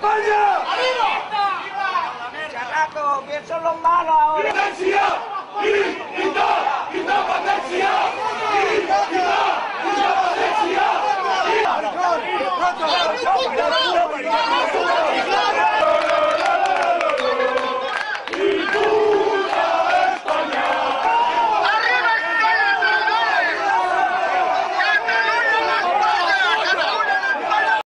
España! ¡Arriba! ¡Viva! ¡Charraco! ¿Quién son los malos ahora? ¡Viva!